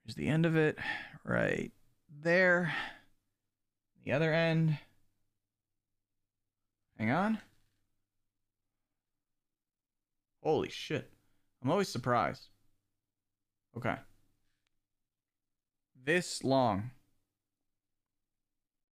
Here's the end of it right there. The other end. Hang on. Holy shit. I'm always surprised. Okay. This long.